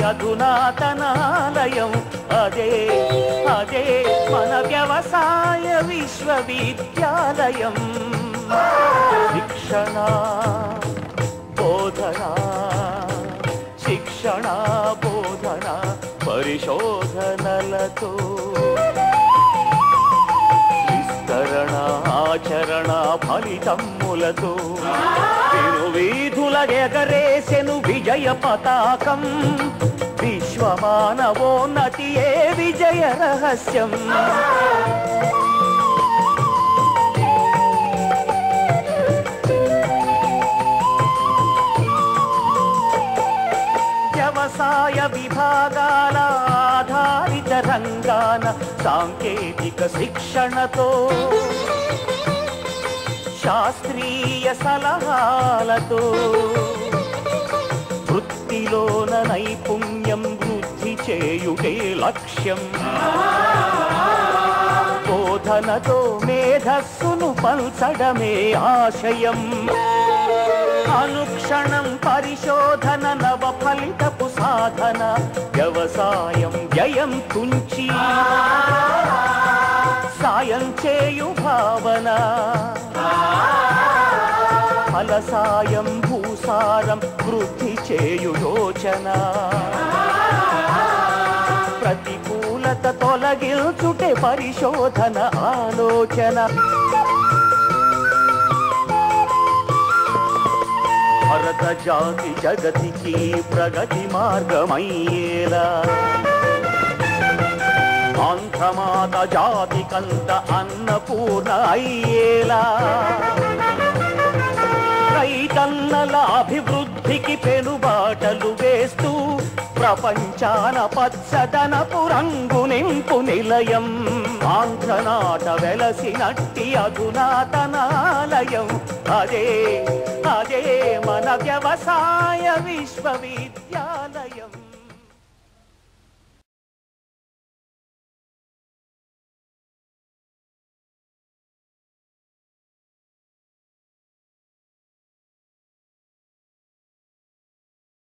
అధునాతనాలయం అదే అదే మన వ్యవసాయ విశ్వవిద్యాలయం శిక్షణ బోధన శిక్షణ బోధన పరిశోధనలతో విస్తరణ ఆచరణ ఫలితములతో వీధుల ఎగరేసెను విజయ పతాకం విశ్వమానవోన్నతియే విజయ రహస్యం వ్యవసాయ విభాగాల ఆధారిత రంగాన సాంకేతిక శిక్షణతో శాస్త్రీయ సలహాలతో వృత్తిలోన నైపుణ్యం వృద్ధి చేయుటే లక్ష్యం బోధనతో మేధస్సును పంచడమే ఆశయం అనుక్షణం పరిశోధన నవ ఫలితపు సాధన వ్యవసాయం వ్యయం తుంచి సాయం చేయు భావన ఫలసాయం భూసారం వృద్ధి చేయు యోచన ప్రతికూలత తొలగించుటే పరిశోధన ఆలోచన భరత జాతి జగతికి ప్రగతి మార్గమయ్యేలా ఆంధ్రమాత జాతికంత అన్నపూర్ణ అయ్యేలా రైతన్నల అభివృద్ధికి పెనుబాటలు వేస్తూ ప్రపంచాన పచ్చదనపు రంగు నింపు నిలయం ఆంధ్రనాట వెలసినట్టి అధునాతనాలయం అదే అదే మన వ్యవసాయ విశ్వవిద్యాలయం